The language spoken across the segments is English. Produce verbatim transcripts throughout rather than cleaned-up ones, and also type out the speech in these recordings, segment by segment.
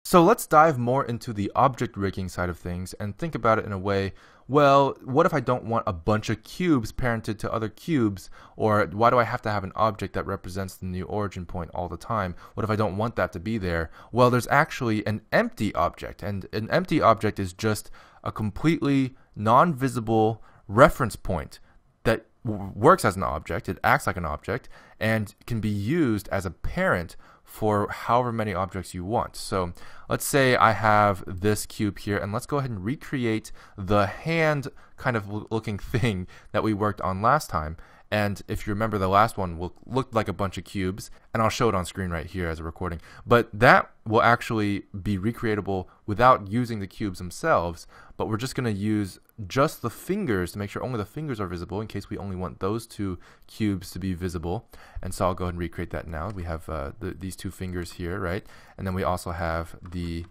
So let's dive more into the object rigging side of things and think about it in a way, well, what if I don't want a bunch of cubes parented to other cubes? Or why do I have to have an object that represents the new origin point all the time? What if I don't want that to be there? Well, there's actually an empty object, and an empty object is just a completely non-visible reference point that w- works as an object, it acts like an object, and can be used as a parent for however many objects you want. So let's say I have this cube here, and let's go ahead and recreate the hand kind of looking thing that we worked on last time. And if you remember, the last one will look like a bunch of cubes, and I'll show it on screen right here as a recording. But that will actually be recreatable without using the cubes themselves, but we're just going to use just the fingers to make sure only the fingers are visible in case we only want those two cubes to be visible. And so I'll go ahead and recreate that now. We have uh, the, these two fingers here, right? And then we also have the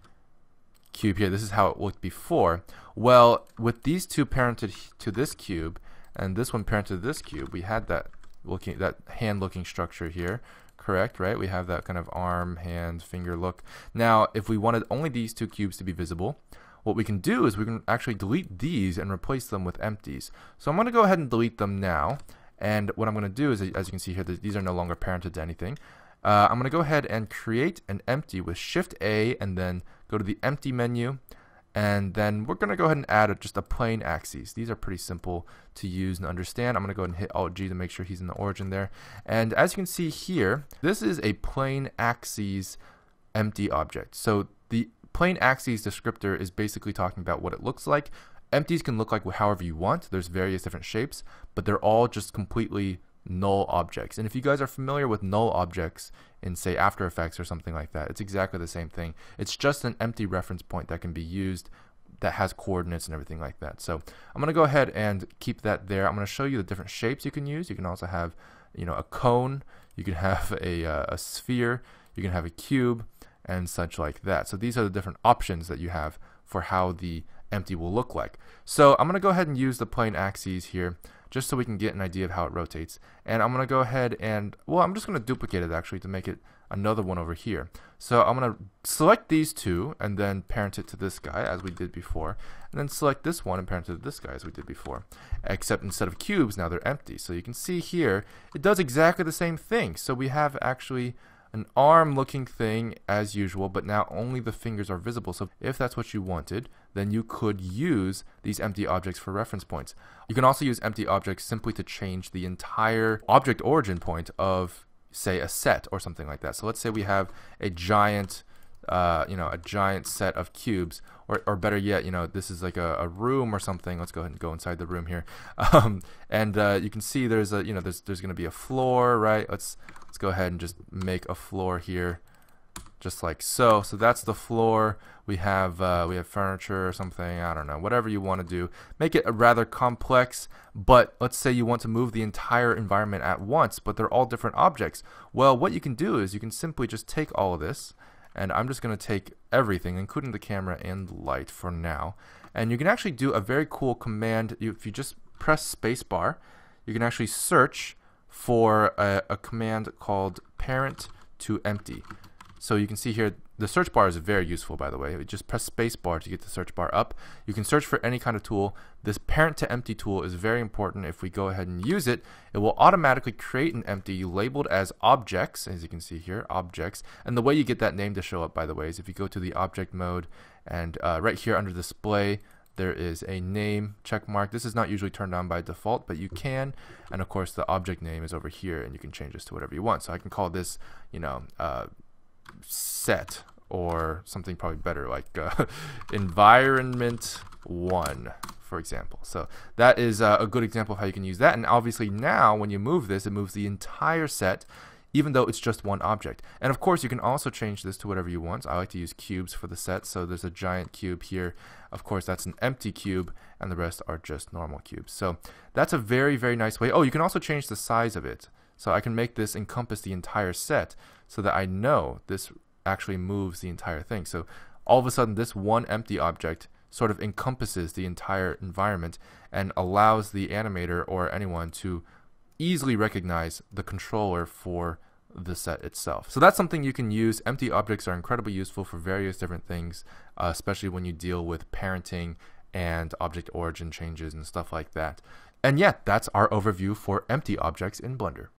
cube here. This is how it looked before. Well, with these two parented to this cube, and this one parented to this cube, we had that looking that hand looking structure here, correct, right? We have that kind of arm, hand, finger look. Now, if we wanted only these two cubes to be visible, what we can do is we can actually delete these and replace them with empties. So I'm going to go ahead and delete them now. And what I'm going to do is, as you can see here, these are no longer parented to anything. Uh, I'm going to go ahead and create an empty with Shift A and then go to the empty menu. And then we're going to go ahead and add a, just a plain axis. These are pretty simple to use and understand. I'm going to go ahead and hit Alt G to make sure he's in the origin there. And as you can see here, this is a plain axis empty object. So the plain axis descriptor is basically talking about what it looks like. Empties can look like however you want. There's various different shapes, but they're all just completely null objects. And if you guys are familiar with null objects in, say, After Effects or something like that, it's exactly the same thing. It's just an empty reference point that can be used that has coordinates and everything like that. So I'm going to go ahead and keep that there. I'm going to show you the different shapes you can use. You can also have, you know, a cone, you can have a, uh, a sphere, you can have a cube, and such like that. So these are the different options that you have for how the empty will look like. So I'm going to go ahead and use the plain axes here just so we can get an idea of how it rotates. And I'm going to go ahead and, well, I'm just going to duplicate it actually to make it another one over here. So I'm going to select these two and then parent it to this guy as we did before. And then select this one and parent it to this guy as we did before. Except instead of cubes, now they're empty. So you can see here, it does exactly the same thing. So we have actually an arm looking thing as usual, but now only the fingers are visible. So if that's what you wanted, then you could use these empty objects for reference points. You can also use empty objects simply to change the entire object origin point of, say, a set or something like that. So let's say we have a giant uh, you know, a giant set of cubes, or, or better yet, you know, this is like a, a room or something. Let's go ahead and go inside the room here. Um, and uh, you can see there's a, you know, there's, there's going to be a floor, right? Let's, let's go ahead and just make a floor here, just like so. So that's the floor. We have, uh, we have furniture or something, I don't know, whatever you want to do. Make it a rather complex, but let's say you want to move the entire environment at once, but they're all different objects. Well, what you can do is you can simply just take all of this, and I'm just going to take everything, including the camera and light for now. And you can actually do a very cool command. If you just press spacebar, you can actually search for a, a command called parent to empty. So you can see here, the search bar is very useful, by the way. You just press spacebar to get the search bar up. You can search for any kind of tool. This parent to empty tool is very important. If we go ahead and use it, it will automatically create an empty labeled as objects, as you can see here, objects. And the way you get that name to show up, by the way, is if you go to the object mode, and uh, right here under display, there is a name check mark. This is not usually turned on by default, but you can. And of course, the object name is over here, and you can change this to whatever you want. So I can call this, you know, uh, set, or something probably better like uh, environment one, for example. So that is uh, a good example of how you can use that. And obviously now when you move this, it moves the entire set, even though it's just one object. And of course you can also change this to whatever you want. I like to use cubes for the set, so there's a giant cube here. Of course that's an empty cube, and the rest are just normal cubes. So that's a very, very nice way. Oh, you can also change the size of it. So I can make this encompass the entire set so that I know this actually moves the entire thing. So all of a sudden this one empty object sort of encompasses the entire environment and allows the animator or anyone to easily recognize the controller for the set itself. So that's something you can use. Empty objects are incredibly useful for various different things, uh, especially when you deal with parenting and object origin changes and stuff like that. And yeah, that's our overview for empty objects in Blender.